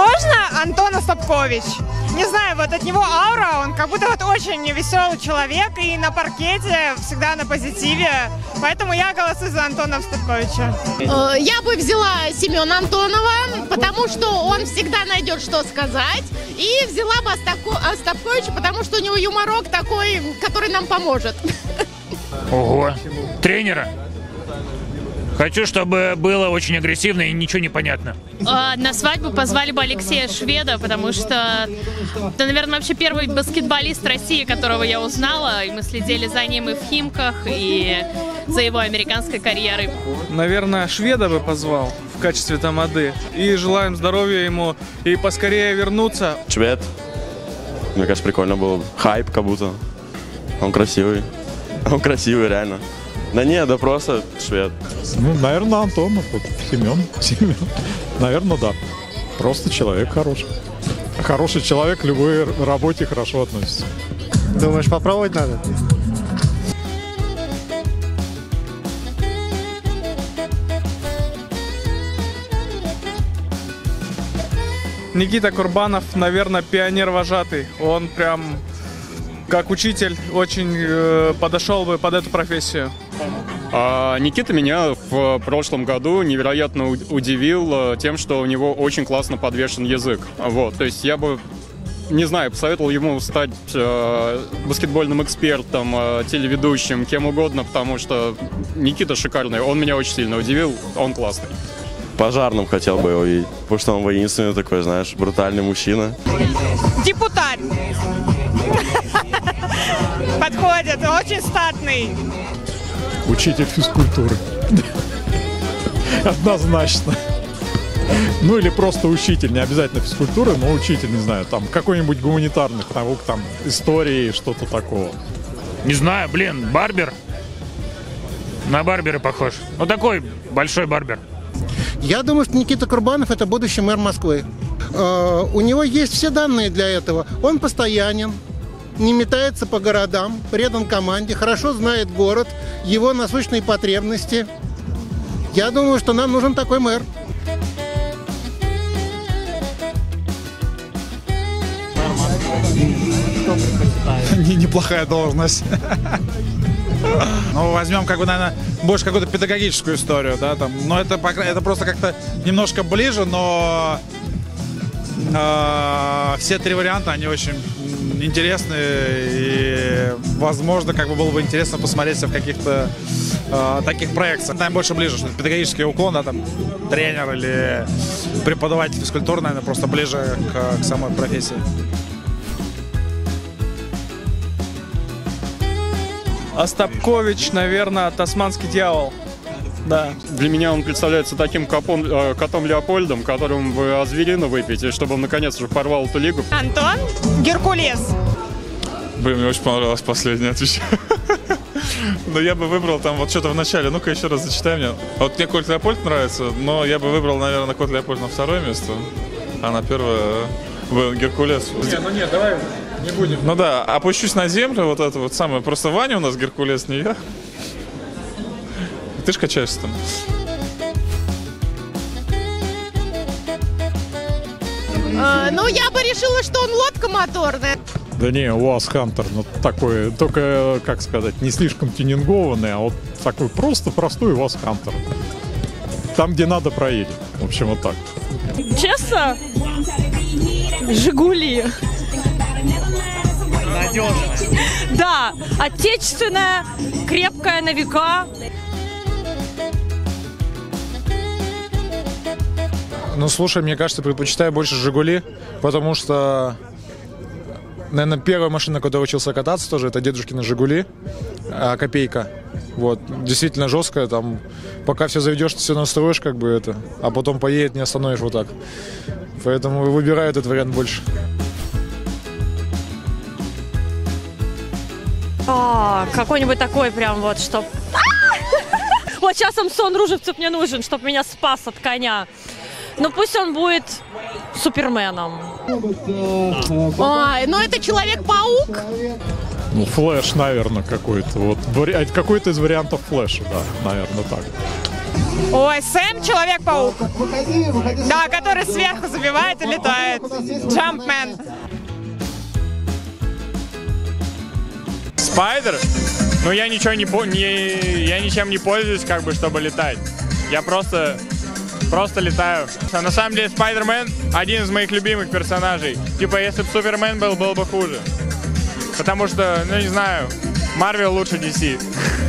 Возможно, Антон Остапкович. Не знаю, вот от него аура, он как будто вот очень веселый человек и на паркете всегда на позитиве. Поэтому я голосую за Антона Остапковича. Я бы взяла Семена Антонова, потому что он всегда найдет, что сказать. И взяла бы Остапковича, потому что у него юморок такой, который нам поможет. Ого, тренера. Хочу, чтобы было очень агрессивно и ничего не понятно. На свадьбу позвали бы Алексея Шведа, потому что это, наверное, вообще первый баскетболист России, которого я узнала. И мы следили за ним и в Химках, и за его американской карьерой. Наверное, Шведа бы позвал в качестве тамады. И желаем здоровья ему и поскорее вернуться. Швед. Мне кажется, прикольно было. Хайп как будто. Он красивый. Он красивый, реально. Да нет, да просто швед. Ну, наверное, Антонов, вот, Семен. Наверное, да. Просто человек хороший. Хороший человек к любой работе хорошо относится. Думаешь, попробовать надо? Никита Курбанов, наверное, пионер-вожатый. Он прям, как учитель, очень подошел бы под эту профессию. Никита меня в прошлом году невероятно удивил тем, что у него очень классно подвешен язык. Вот, то есть я бы, не знаю, посоветовал ему стать баскетбольным экспертом, телеведущим, кем угодно, потому что Никита шикарный, он меня очень сильно удивил, он классный. Пожарным хотел бы его видеть, потому что он воинственный такой, знаешь, брутальный мужчина. Депутат. Подходит, очень статный. Учитель физкультуры. Однозначно. Ну или просто учитель, не обязательно физкультуры, но учитель, не знаю, там какой-нибудь гуманитарных наук, там истории, что-то такого. Не знаю, блин, барбер. На барбера похож. Вот такой большой барбер. Я думаю, что Никита Курбанов – это будущий мэр Москвы. У него есть все данные для этого. Он постоянен, не метается по городам, предан команде, хорошо знает город, его насущные потребности. Я думаю, что нам нужен такой мэр. Неплохая должность. Ну, возьмем, как бы, наверное, больше какую-то педагогическую историю, да, там. Но это просто как-то немножко ближе, но все три варианта, они очень интересные, и, возможно, как бы было бы интересно посмотреть в каких-то таких проектах. Там больше ближе, что педагогический уклон, да, там, тренер или преподаватель физкультуры, наверное, просто ближе к самой профессии. Остапкович, наверное, тасманский дьявол. Да. Для меня он представляется таким котом Леопольдом, которым вы озверину выпьете, чтобы он наконец уже порвал эту лигу. Антон Геркулес. Блин, мне очень понравилось последнее, отвечаю. Но я бы выбрал там вот что-то в начале. Ну-ка еще раз зачитай мне. Вот мне Кот Леопольд нравится, но я бы выбрал, наверное, Кот Леопольд на второе место, а на первое был Геркулес. Нет, давай не будем. Ну да, опущусь на землю, вот это вот самое. Просто Ваня у нас Геркулес, не я. Ты ж качаешься там. Ну, я бы решила, что он лодка моторная. Да не, УАЗ Хантер, ну такой, только, как сказать, не слишком тюнингованный, а вот такой просто простой УАЗ Хантер. Там, где надо, проедет. В общем, вот так. Честно? Жигули. Надежная. Да, отечественная, крепкая на века. Ну, слушай, мне кажется, предпочитаю больше «Жигули», потому что, наверное, первая машина, когда я учился кататься тоже, это дедушкина «Жигули», копейка. Вот, действительно жесткая, там, пока все заведешь, ты все настроишь, как бы это, а потом поедет, не остановишь вот так. Поэтому выбираю этот вариант больше. Какой-нибудь такой прям вот, чтоб... Вот сейчас Самсон Ружевцев мне нужен, чтоб меня спас от коня. Ну пусть он будет Суперменом. Ну это Человек-паук. Ну, Флэш, наверное, какой-то. Вот, какой-то из вариантов Флэша, да, наверное, так. Ой, Сэм Человек-паук. Да, который сверху забивает и летает. Джампмен. Спайдер? Ну я ничем не пользуюсь, как бы, чтобы летать. Я просто летаю. На самом деле Спайдермен один из моих любимых персонажей. Типа, если бы Супермен был, было бы хуже. Потому что, ну не знаю, Марвел лучше DC.